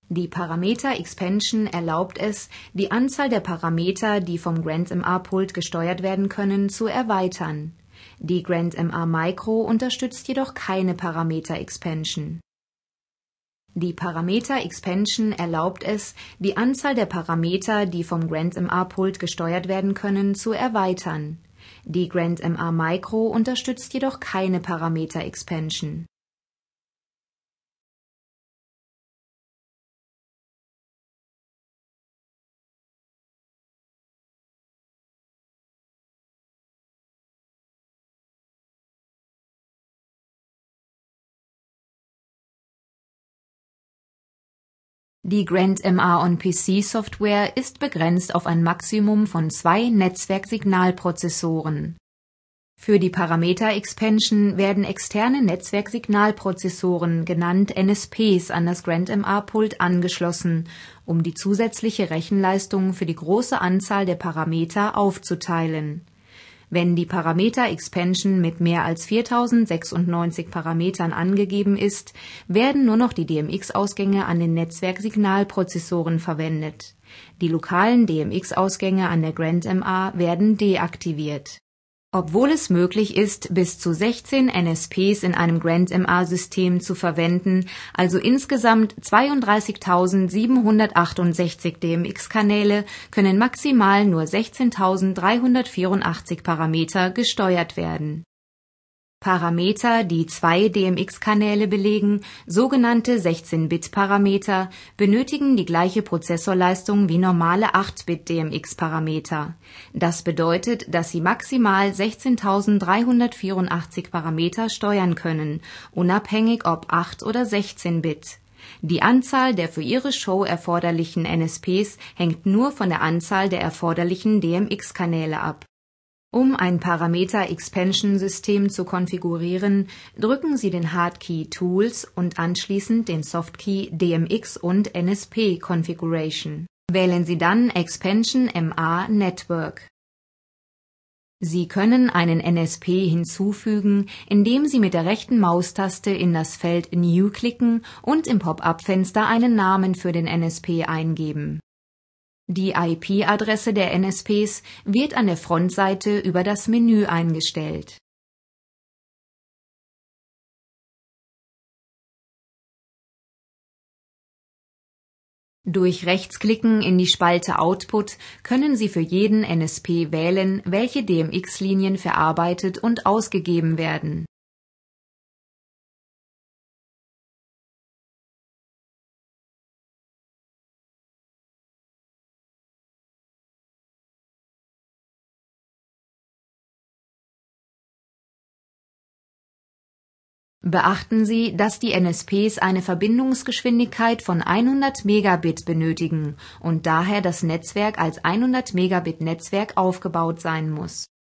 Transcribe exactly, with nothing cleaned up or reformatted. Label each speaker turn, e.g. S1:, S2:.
S1: Die Parameter Expansion erlaubt es, die Anzahl der Parameter, die vom grandMA-Pult gesteuert werden können, zu erweitern. Die grandMA Micro unterstützt jedoch keine Parameter Expansion. Die Parameter Expansion erlaubt es, die Anzahl der Parameter, die vom grandMA-Pult gesteuert werden können, zu erweitern. Die grandMA Micro unterstützt jedoch keine Parameter Expansion. Die grandMA on-P C-Software ist begrenzt auf ein Maximum von zwei Netzwerksignalprozessoren. Für die Parameter Expansion werden externe Netzwerksignalprozessoren, genannt N S Ps, an das grandMA-Pult angeschlossen, um die zusätzliche Rechenleistung für die große Anzahl der Parameter aufzuteilen. Wenn die Parameter Expansion mit mehr als viertausendsechsundneunzig Parametern angegeben ist, werden nur noch die D M X-Ausgänge an den Netzwerksignalprozessoren verwendet. Die lokalen D M X-Ausgänge an der grandMA werden deaktiviert. Obwohl es möglich ist, bis zu sechzehn N S Ps in einem grandMA-System zu verwenden, also insgesamt zweiunddreißigtausendsiebenhundertachtundsechzig D M X-Kanäle, können maximal nur sechzehntausenddreihundertvierundachtzig Parameter gesteuert werden. Parameter, die zwei D M X-Kanäle belegen, sogenannte sechzehn-Bit-Parameter, benötigen die gleiche Prozessorleistung wie normale acht-Bit-D M X-Parameter. Das bedeutet, dass sie maximal sechzehntausenddreihundertvierundachtzig Parameter steuern können, unabhängig ob acht oder sechzehn Bit. Die Anzahl der für ihre Show erforderlichen N S Ps hängt nur von der Anzahl der erforderlichen D M X-Kanäle ab. Um ein Parameter-Expansion-System zu konfigurieren, drücken Sie den Hardkey Tools und anschließend den Softkey D M X und N S P Configuration. Wählen Sie dann Expansion M A Network. Sie können einen N S P hinzufügen, indem Sie mit der rechten Maustaste in das Feld New klicken und im Pop-up-Fenster einen Namen für den N S P eingeben. Die I P-Adresse der N S Ps wird an der Frontseite über das Menü eingestellt. Durch Rechtsklicken in die Spalte Output können Sie für jeden N S P wählen, welche D M X-Linien verarbeitet und ausgegeben werden. Beachten Sie, dass die N S Ps eine Verbindungsgeschwindigkeit von hundert Megabit benötigen und daher das Netzwerk als hundert Megabit Netzwerk aufgebaut sein muss.